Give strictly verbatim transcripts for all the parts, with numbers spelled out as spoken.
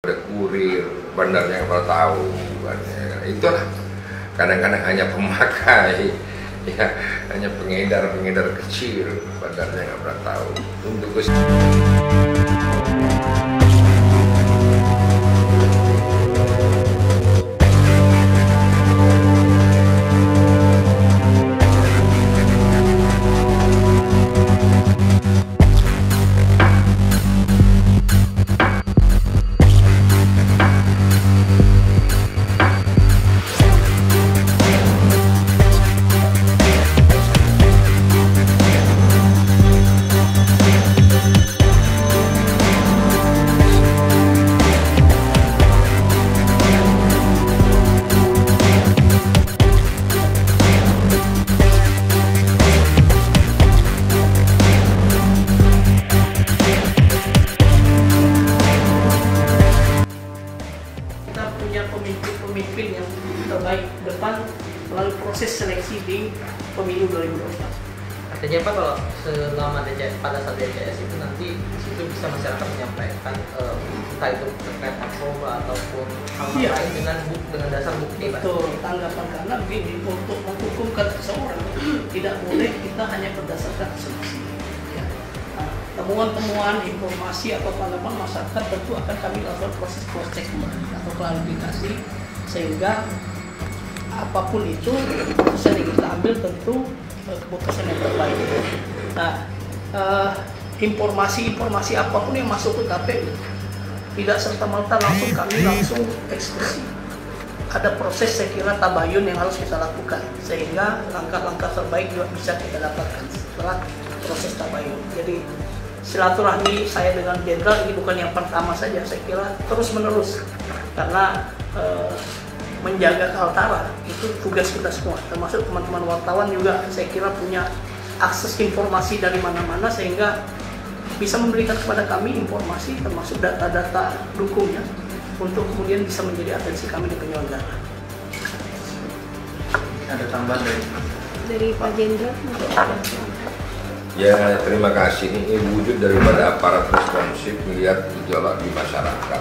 kurir, bandarnya nggak pernah tahu kan, ya. Itulah kadang-kadang hanya pemakai, ya, hanya pengedar-pengedar kecil, bandarnya nggak pernah tahu. Untuk ke punya pemimpin-pemimpin yang terbaik depan melalui proses seleksi di pemilu dua ribu dua puluh empat. Artinya Pak, kalau selama D C S, pada saat D C S itu nanti situ bisa masyarakat menyampaikan uh, entah itu terkait narkoba ataupun hal iya. lain dengan buk, dengan dasar bukti Pak. Betul, tanggapan karena begini, untuk menghukumkan seseorang tidak boleh kita hanya berdasarkan asumsi. Ya. Nah, temuan-temuan, informasi atau tanggapan masyarakat tentu akan kami lakukan proses cross check atau klarifikasi sehingga apapun itu bisa kita ambil tentu keputusan yang terbaik. Nah, eh, informasi-informasi apapun yang masuk ke K P U tidak serta-merta langsung kami langsung eksekusi. Ada proses saya kira tabayun yang harus kita lakukan sehingga langkah-langkah terbaik juga bisa kita dapatkan setelah proses tabayun. Jadi silaturahmi saya dengan jenderal ini bukan yang pertama saja, saya kira terus-menerus karena eh, menjaga Kaltara itu tugas kita semua, termasuk teman-teman wartawan juga saya kira punya akses informasi dari mana-mana sehingga bisa memberikan kepada kami informasi termasuk data-data dukungnya untuk kemudian bisa menjadi atensi kami di penyelenggara. Ada tambahan dari dari Pak Jenderal? Ya, terima kasih. Ini wujud daripada aparat responsif melihat gejolak di masyarakat.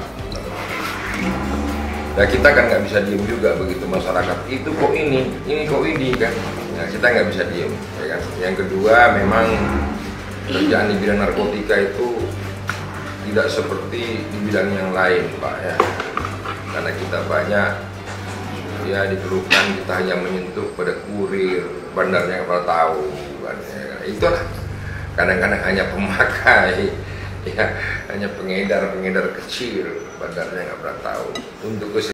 Nah, kita kan nggak bisa diem juga begitu masyarakat itu kok ini, ini kok ini kan. Nah, kita nggak bisa diem. Ya kan? Yang kedua, memang kerjaan di bidang narkotika itu tidak seperti di bidang yang lain, Pak, ya. Karena kita banyak ya diperlukan, kita hanya menyentuh pada kurir, bandarnya nggak pernah tahu kan. Ya. Itulah kadang-kadang hanya pemakai, ya, hanya pengedar-pengedar kecil, bandarnya nggak pernah tahu. Untuk